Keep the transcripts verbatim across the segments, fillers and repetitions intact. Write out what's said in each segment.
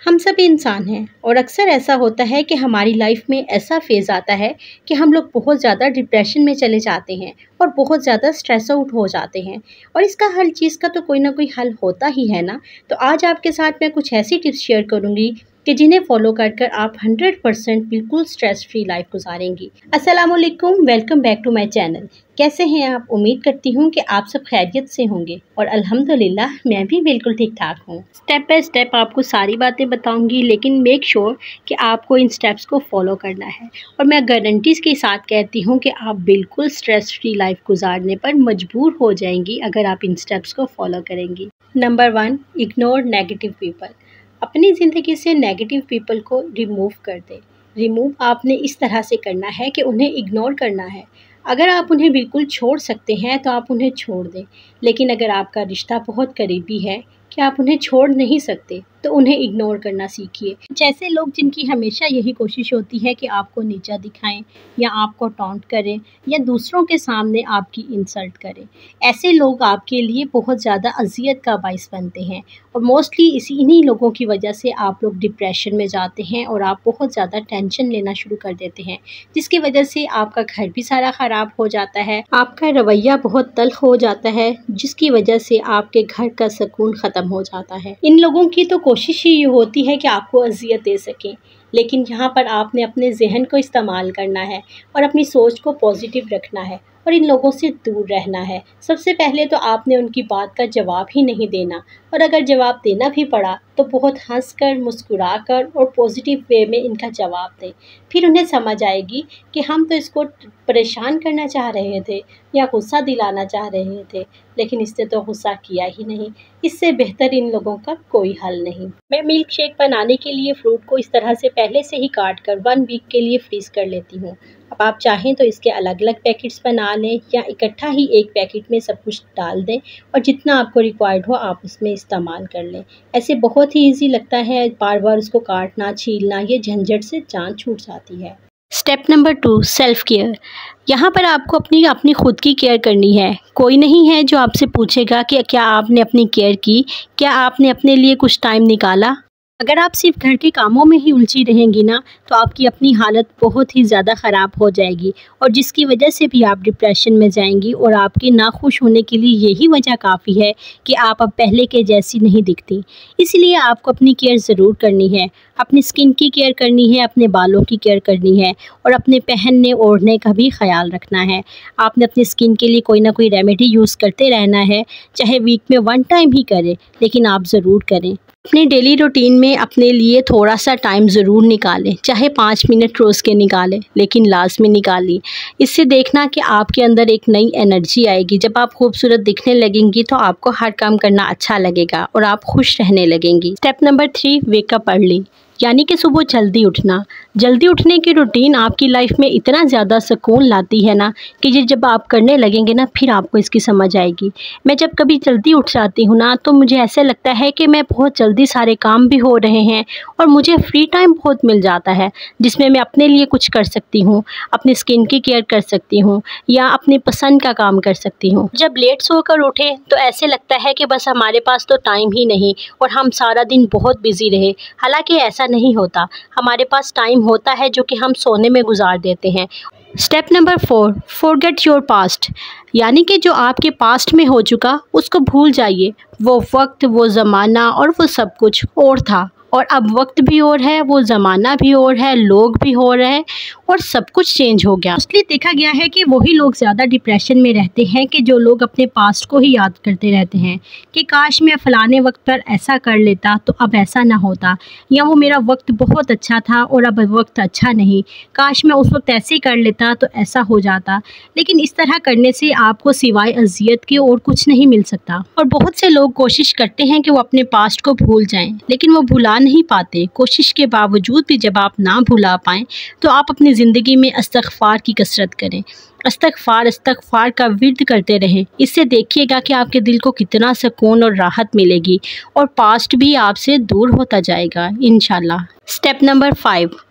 हम सब इंसान हैं और अक्सर ऐसा होता है कि हमारी लाइफ में ऐसा फेज़ आता है कि हम लोग बहुत ज़्यादा डिप्रेशन में चले जाते हैं और बहुत ज़्यादा स्ट्रेस आउट हो जाते हैं। और इसका हर चीज़ का तो कोई ना कोई हल होता ही है ना। तो आज आपके साथ मैं कुछ ऐसी टिप्स शेयर करूँगी कि जिन्हें फॉलो कर कर आप हंड्रेड परसेंट बिल्कुल स्ट्रेस फ्री लाइफ गुजारेंगी। अस्सलाम वालेकुम, welcome back to my channel. कैसे हैं आप? उम्मीद करती हूँ कि आप सब खैरियत से होंगे और अल्हम्दुलिल्लाह मैं भी बिल्कुल ठीक ठाक हूँ। स्टेप बाय स्टेप आपको सारी बातें बताऊंगी, लेकिन मेक श्योर sure कि आपको इन स्टेप्स को फॉलो करना है। और मैं गारंटीज़ के साथ कहती हूँ कि आप बिल्कुल स्ट्रेस फ्री लाइफ गुजारने पर मजबूर हो जाएंगी अगर आप इन स्टेप्स को फॉलो करेंगी। Number one, ignore negative people. अपनी ज़िंदगी से नेगेटिव पीपल को रिमूव कर दें। रिमूव आपने इस तरह से करना है कि उन्हें इग्नोर करना है। अगर आप उन्हें बिल्कुल छोड़ सकते हैं तो आप उन्हें छोड़ दें, लेकिन अगर आपका रिश्ता बहुत करीबी है कि आप उन्हें छोड़ नहीं सकते तो उन्हें इग्नोर करना सीखिए। जैसे लोग जिनकी हमेशा यही कोशिश होती है कि आपको नीचा दिखाएं या आपको टॉन्ट करें या दूसरों के सामने आपकी इंसल्ट करें, ऐसे लोग आपके लिए बहुत ज़्यादा अजियत का बाइस बनते हैं। और मोस्टली इसी इन्हीं लोगों की वजह से आप लोग डिप्रेशन में जाते हैं और आप बहुत ज़्यादा टेंशन लेना शुरू कर देते हैं, जिसकी वजह से आपका घर भी सारा ख़राब हो जाता है, आपका रवैया बहुत तल्ख हो जाता है, जिसकी वजह से आपके घर का सुकून ख़त्म हो जाता है। इन लोगों की तो कोशिश ही ये होती है कि आपको अजियत दे सकें, लेकिन यहाँ पर आपने अपने जहन को इस्तेमाल करना है और अपनी सोच को पॉजिटिव रखना है और इन लोगों से दूर रहना है। सबसे पहले तो आपने उनकी बात का जवाब ही नहीं देना, और अगर जवाब देना भी पड़ा तो बहुत हंसकर, मुस्कुराकर और पॉजिटिव वे में इनका जवाब दें। फिर उन्हें समझ आएगी कि हम तो इसको परेशान करना चाह रहे थे या गुस्सा दिलाना चाह रहे थे, लेकिन इसने तो गुस्सा किया ही नहीं। इससे बेहतर इन लोगों का कोई हल नहीं। मैं मिल्क शेक बनाने के लिए फ्रूट को इस तरह से पहले से ही काट कर वन वीक के लिए फ्रीज़ कर लेती हूँ। अब आप चाहें तो इसके अलग अलग पैकेट्स बना लें या इकट्ठा ही एक पैकेट में सब कुछ डाल दें और जितना आपको रिक्वायर्ड हो आप उसमें इस्तेमाल कर लें। ऐसे बहुत ही इजी लगता है, बार बार उसको काटना, छीलना, ये झंझट से जान छूट जाती है। Step number two, self care. यहाँ पर आपको अपनी अपनी खुद की केयर करनी है। कोई नहीं है जो आपसे पूछेगा कि क्या आपने अपनी केयर की, क्या आपने अपने लिए कुछ टाइम निकाला। अगर आप सिर्फ घर के कामों में ही उलझी रहेंगी ना, तो आपकी अपनी हालत बहुत ही ज़्यादा ख़राब हो जाएगी और जिसकी वजह से भी आप डिप्रेशन में जाएंगी। और आपके नाखुश होने के लिए यही वजह काफ़ी है कि आप अब पहले के जैसी नहीं दिखती। इसलिए आपको अपनी केयर ज़रूर करनी है। अपनी स्किन की केयर करनी है, अपने बालों की केयर करनी है और अपने पहनने ओढ़ने का भी ख्याल रखना है। आपने अपनी स्किन के लिए कोई ना कोई रेमेडी यूज़ करते रहना है, चाहे वीक में वन टाइम ही करें, लेकिन आप ज़रूर करें। अपने डेली रूटीन में अपने लिए थोड़ा सा टाइम ज़रूर निकालें, चाहे पाँच मिनट रोज़ के निकालें, लेकिन लाजमी निकालिए। इससे देखना कि आपके अंदर एक नई एनर्जी आएगी। जब आप खूबसूरत दिखने लगेंगी तो आपको हर काम करना अच्छा लगेगा और आप खुश रहने लगेंगी। Step number three, wake up early, यानी कि सुबह जल्दी उठना। जल्दी उठने की रूटीन आपकी लाइफ में इतना ज़्यादा सुकून लाती है ना कि ये जब आप करने लगेंगे ना फिर आपको इसकी समझ आएगी। मैं जब कभी जल्दी उठ जाती हूँ ना तो मुझे ऐसे लगता है कि मैं बहुत जल्दी सारे काम भी हो रहे हैं और मुझे फ्री टाइम बहुत मिल जाता है, जिसमें मैं अपने लिए कुछ कर सकती हूँ, अपनी स्किन की केयर कर सकती हूँ या अपनी पसंद का काम कर सकती हूँ। जब लेट सोकर उठे तो ऐसे लगता है कि बस हमारे पास तो टाइम ही नहीं और हम सारा दिन बहुत बिजी रहे। हालांकि ऐसा नहीं होता, हमारे पास टाइम होता है जो कि हम सोने में गुजार देते हैं। Step number four, forget your past, यानी कि जो आपके पास्ट में हो चुका उसको भूल जाइए। वो वक्त, वो ज़माना और वो सब कुछ और था और अब वक्त भी और है, वो ज़माना भी और है, लोग भी हो रहे हैं और सब कुछ चेंज हो गया। इसलिए देखा गया है कि वही लोग ज़्यादा डिप्रेशन में रहते हैं कि जो लोग अपने पास्ट को ही याद करते रहते हैं कि काश मैं फ़लाने वक्त पर ऐसा कर लेता तो अब ऐसा ना होता, या वो मेरा वक्त बहुत अच्छा था और अब वक्त अच्छा नहीं, काश मैं उस वक्त ऐसे कर लेता तो ऐसा हो जाता। लेकिन इस तरह करने से आपको सिवाय अजियत के और कुछ नहीं मिल सकता। और बहुत से लोग कोशिश करते हैं कि वो अपने पास्ट को भूल जाएं, लेकिन वो भुला नहीं पाते। कोशिश के बावजूद भी जब आप ना भुला पाएँ तो आप अपनी ज़िंदगी में इस्तग़फ़ार की कसरत करें। इस्तग़फ़ार इस्तग़फ़ार का विर्द करते रहें। इससे देखिएगा कि आपके दिल को कितना सुकून और राहत मिलेगी और पास्ट भी आपसे दूर होता जाएगा इंशाल्लाह। Step number five,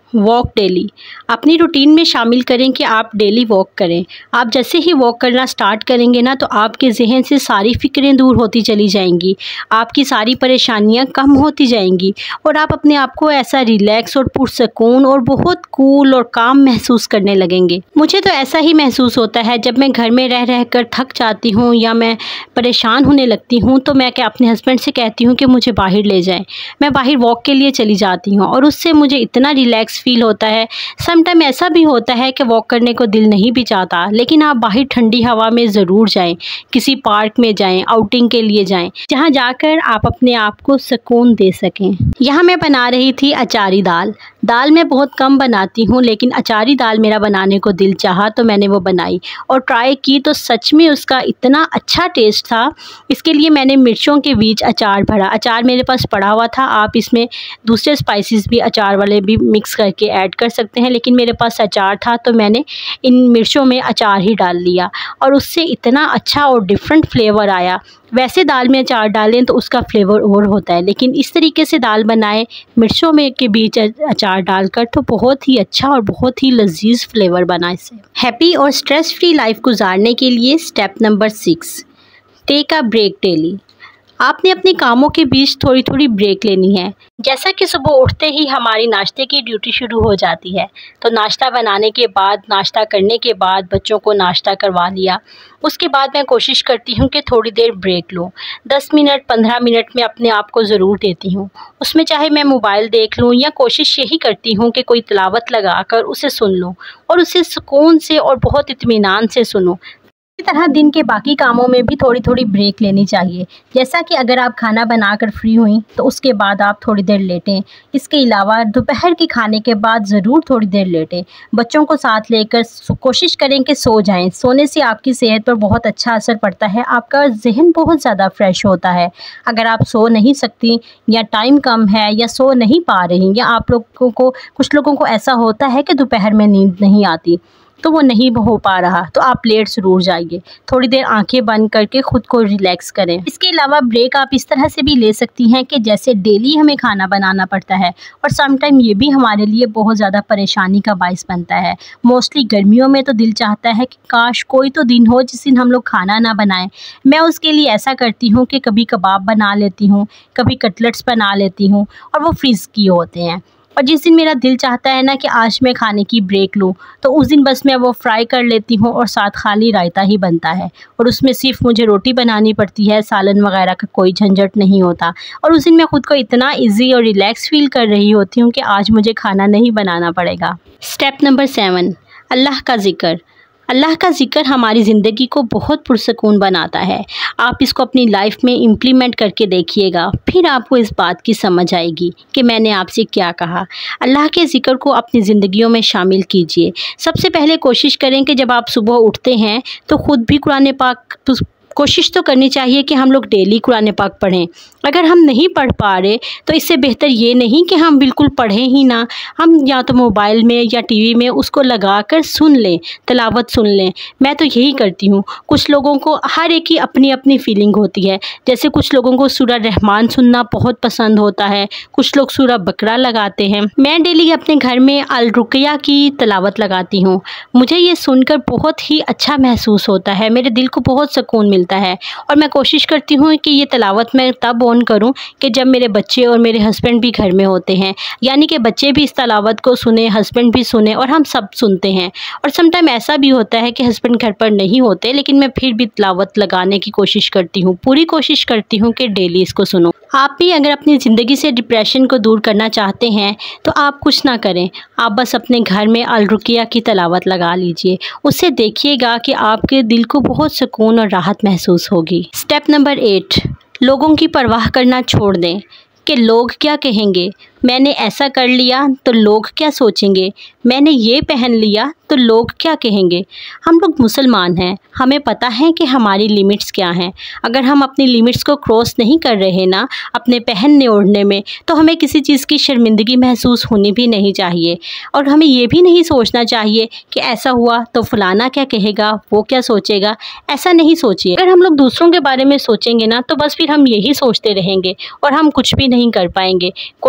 walk daily. अपनी रूटीन में शामिल करें कि आप डेली वॉक करें। आप जैसे ही वॉक करना स्टार्ट करेंगे ना, तो आपके जहन से सारी फ़िक्रें दूर होती चली जाएंगी, आपकी सारी परेशानियां कम होती जाएंगी और आप अपने आप को ऐसा रिलैक्स और पुरसकून और बहुत कूल और काम महसूस करने लगेंगे। मुझे तो ऐसा ही महसूस होता है जब मैं घर में रह रह कर थक जाती हूँ या मैं परेशान होने लगती हूँ, तो मैं क्या अपने हस्बैंड से कहती हूँ कि मुझे बाहर ले जाएं। मैं बाहर वॉक के लिए चली जाती हूँ और उससे मुझे इतना रिलैक्स फील होता है। सम टाइम ऐसा भी होता है कि वॉक करने को दिल नहीं भी चाहता, लेकिन आप बाहर ठंडी हवा में ज़रूर जाएं, किसी पार्क में जाएं, आउटिंग के लिए जाएं, जहां जाकर आप अपने आप को सुकून दे सकें। यहाँ मैं बना रही थी अचारी दाल। दाल मैं बहुत कम बनाती हूँ, लेकिन अचारी दाल मेरा बनाने को दिल चाहा तो मैंने वो बनाई और ट्राई की, तो सच में उसका इतना अच्छा टेस्ट था। इसके लिए मैंने मिर्चों के बीच अचार भरा। अचार मेरे पास पड़ा हुआ था, आप इसमें दूसरे स्पाइसेस भी अचार वाले भी मिक्स करके ऐड कर सकते हैं, लेकिन मेरे पास अचार था तो मैंने इन मिर्चों में अचार ही डाल लिया और उससे इतना अच्छा और डिफरेंट फ्लेवर आया। वैसे दाल में अचार डालें तो उसका फ्लेवर और होता है, लेकिन इस तरीके से दाल बनाएं मिर्चों में के बीच अचार डालकर, तो बहुत ही अच्छा और बहुत ही लजीज फ्लेवर बना इससे। हैप्पी और स्ट्रेस फ्री लाइफ गुजारने के लिए step number six, take a break daily. आपने अपने कामों के बीच थोड़ी थोड़ी ब्रेक लेनी है। जैसा कि सुबह उठते ही हमारी नाश्ते की ड्यूटी शुरू हो जाती है, तो नाश्ता बनाने के बाद, नाश्ता करने के बाद बच्चों को नाश्ता करवा लिया, उसके बाद मैं कोशिश करती हूँ कि थोड़ी देर ब्रेक लूँ। दस मिनट पंद्रह मिनट में अपने आप को ज़रूर देती हूँ। उसमें चाहे मैं मोबाइल देख लूँ या कोशिश यही करती हूँ कि कोई तिलावत लगा कर उसे सुन लूँ और उसे सुकून से और बहुत इत्मीनान से सुनूँ। इसी तरह दिन के बाकी कामों में भी थोड़ी थोड़ी ब्रेक लेनी चाहिए। जैसा कि अगर आप खाना बनाकर फ्री हुई तो उसके बाद आप थोड़ी देर लेटें। इसके अलावा दोपहर के खाने के बाद ज़रूर थोड़ी देर लेटें। बच्चों को साथ लेकर कोशिश करें कि सो जाएं। सोने से आपकी सेहत पर बहुत अच्छा असर पड़ता है, आपका जहन बहुत ज़्यादा फ्रेश होता है। अगर आप सो नहीं सकती या टाइम कम है या सो नहीं पा रही, या आप लोगों को कुछ लोगों को ऐसा होता है कि दोपहर में नींद नहीं आती, तो वो नहीं हो पा रहा, तो आप लेट ज़रूर जाइए। थोड़ी देर आंखें बंद करके ख़ुद को रिलैक्स करें। इसके अलावा ब्रेक आप इस तरह से भी ले सकती हैं कि जैसे डेली हमें खाना बनाना पड़ता है और सम टाइम ये भी हमारे लिए बहुत ज़्यादा परेशानी का बाइस बनता है। मोस्टली गर्मियों में तो दिल चाहता है कि काश कोई तो दिन हो जिस दिन हम लोग खाना ना बनाएं। मैं उसके लिए ऐसा करती हूँ कि कभी कबाब बना लेती हूँ, कभी कटलेट्स बना लेती हूँ और वो फ्रीज़ किए होते हैं। और जिस दिन मेरा दिल चाहता है ना कि आज मैं खाने की ब्रेक लूँ, तो उस दिन बस मैं वो फ्राई कर लेती हूँ और साथ खाली रायता ही बनता है और उसमें सिर्फ मुझे रोटी बनानी पड़ती है, सालन वगैरह का कोई झंझट नहीं होता। और उस दिन मैं ख़ुद को इतना इजी और रिलैक्स फील कर रही होती हूँ कि आज मुझे खाना नहीं बनाना पड़ेगा। स्टेप नंबर सेवन, अल्लाह का ज़िक्र। अल्लाह का ज़िक्र हमारी ज़िंदगी को बहुत पुरसकून बनाता है। आप इसको अपनी लाइफ में इम्प्लीमेंट करके देखिएगा, फिर आपको इस बात की समझ आएगी कि मैंने आपसे क्या कहा। अल्लाह के ज़िक्र को अपनी ज़िंदगियों में शामिल कीजिए। सबसे पहले कोशिश करें कि जब आप सुबह उठते हैं तो ख़ुद भी कुरान पाक तो कोशिश तो करनी चाहिए कि हम लोग डेली कुरान पाक पढ़ें। अगर हम नहीं पढ़ पा रहे तो इससे बेहतर ये नहीं कि हम बिल्कुल पढ़ें ही ना, हम या तो मोबाइल में या टीवी में उसको लगा कर सुन लें, तिलावत सुन लें। मैं तो यही करती हूँ। कुछ लोगों को हर एक की अपनी अपनी फीलिंग होती है। जैसे कुछ लोगों को सूरह रहमान सुनना बहुत पसंद होता है, कुछ लोग सूरह बकरा लगाते हैं। मैं डेली अपने घर में अल रुक़या की तिलावत लगाती हूँ। मुझे ये सुनकर बहुत ही अच्छा महसूस होता है, मेरे दिल को बहुत सुकून मिलता है। और मैं कोशिश करती हूँ कि ये तिलावत मैं तब ऑन करूँ कि जब मेरे बच्चे और मेरे हस्बैंड भी घर में होते हैं, यानी कि बच्चे भी इस तिलावत को सुने, हस्बैंड भी सुने और हम सब सुनते हैं। और समटाइम ऐसा भी होता है कि हस्बैंड घर पर नहीं होते, लेकिन मैं फिर भी तिलावत लगाने की कोशिश करती हूँ, पूरी कोशिश करती हूँ कि डेली इसको सुनो। आप भी अगर अपनी ज़िंदगी से डिप्रेशन को दूर करना चाहते हैं तो आप कुछ ना करें, आप बस अपने घर में अल रुक़या की तिलावत लगा लीजिए। उससे देखिएगा कि आपके दिल को बहुत सुकून और राहत महसूस होगी। स्टेप नंबर एट, लोगों की परवाह करना छोड़ दें कि लोग क्या कहेंगे। मैंने ऐसा कर लिया तो लोग क्या सोचेंगे, मैंने ये पहन लिया तो लोग क्या कहेंगे। हम लोग मुसलमान हैं, हमें पता है कि हमारी लिमिट्स क्या हैं। अगर हम अपनी लिमिट्स को क्रॉस नहीं कर रहे ना अपने पहनने ओढ़ने में, तो हमें किसी चीज़ की शर्मिंदगी महसूस होनी भी नहीं चाहिए। और हमें ये भी नहीं सोचना चाहिए कि ऐसा हुआ तो फलाना क्या कहेगा, वो क्या सोचेगा। ऐसा नहीं सोचिए। अगर हम लोग दूसरों के बारे में सोचेंगे ना तो बस फिर हम यही सोचते रहेंगे और हम कुछ भी नहीं कर पाएंगे। कोशिश करें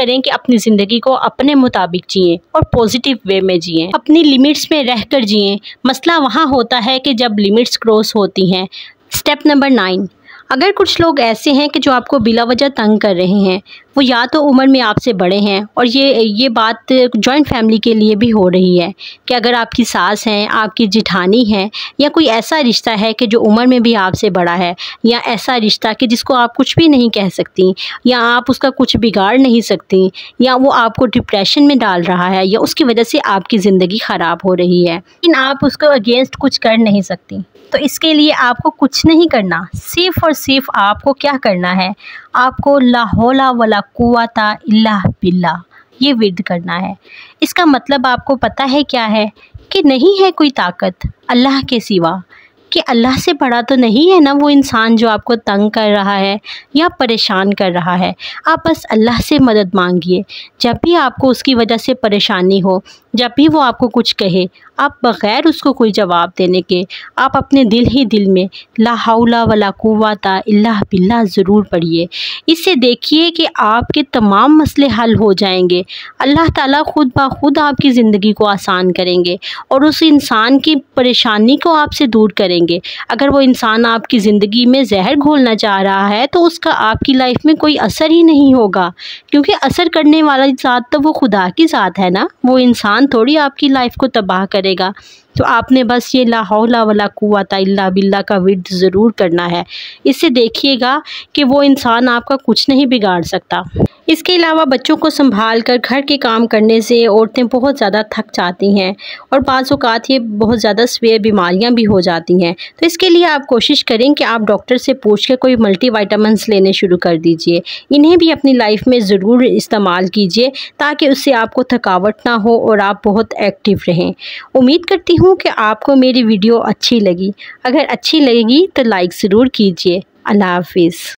करें कि अपनी ज़िंदगी को अपने मुताबिक जिएं और पॉजिटिव वे में जिएं, अपनी लिमिट्स में रहकर जिएं। मसला वहाँ होता है कि जब लिमिट्स क्रॉस होती हैं। स्टेप नंबर नाइन, अगर कुछ लोग ऐसे हैं कि जो आपको बिला वजह तंग कर रहे हैं, वो या तो उम्र में आपसे बड़े हैं, और ये ये बात जॉइंट फैमिली के लिए भी हो रही है कि अगर आपकी सास हैं, आपकी जिठानी हैं, या कोई ऐसा रिश्ता है कि जो उम्र में भी आपसे बड़ा है, या ऐसा रिश्ता कि जिसको आप कुछ भी नहीं कह सकती, या आप उसका कुछ बिगाड़ नहीं सकती, या वो आपको डिप्रेशन में डाल रहा है, या उसकी वजह से आपकी ज़िंदगी ख़राब हो रही है, लेकिन आप उसको अगेंस्ट कुछ कर नहीं सकती, तो इसके लिए आपको कुछ नहीं करना। सिर्फ़ और सिर्फ आपको क्या करना है, आपको ला हौला वला कुव्वता इल्ला बिल्लाह ये विर्द करना है। इसका मतलब आपको पता है क्या है कि नहीं है कोई ताकत अल्लाह के सिवा, कि अल्लाह से बड़ा तो नहीं है ना वो इंसान जो आपको तंग कर रहा है या परेशान कर रहा है। आप बस अल्लाह से मदद मांगिए। जब भी आपको उसकी वजह से परेशानी हो, जब भी वो आपको कुछ कहे, आप बग़ैर उसको कोई जवाब देने के आप अपने दिल ही दिल में ला हौला वला कुव्वता इल्ला बिल्लाह ज़रूर पढ़िए। इससे देखिए कि आपके तमाम मसले हल हो जाएंगे। अल्लाह ताला खुद ब खुद आपकी ज़िंदगी को आसान करेंगे और उस इंसान की परेशानी को आपसे दूर करेंगे। अगर वो इंसान आपकी ज़िंदगी में जहर घोलना चाह रहा है तो उसका आपकी लाइफ में कोई असर ही नहीं होगा, क्योंकि असर करने वाला ज़ात तो वो खुदा की ज़ात है ना, वो इंसान थोड़ी आपकी लाइफ को तबाह करेगा। तो आपने बस ये ला हौला वला कुव्वता इल्ला बिल्लाह का विर्द ज़रूर करना है। इससे देखिएगा कि वो इंसान आपका कुछ नहीं बिगाड़ सकता। इसके अलावा बच्चों को संभाल कर घर के काम करने से औरतें बहुत ज़्यादा थक जाती हैं और बाज़ औक़ात ये बहुत ज़्यादा सीवियर बीमारियां भी हो जाती हैं। तो इसके लिए आप कोशिश करें कि आप डॉक्टर से पूछ के कोई मल्टीविटामिन्स लेने शुरू कर दीजिए। इन्हें भी अपनी लाइफ में ज़रूर इस्तेमाल कीजिए ताकि उससे आपको थकावट ना हो और आप बहुत एक्टिव रहें। उम्मीद करती हूँ कि आपको मेरी वीडियो अच्छी लगी। अगर अच्छी लगेगी तो लाइक ज़रूर कीजिए। अल्लाह हाफिज़।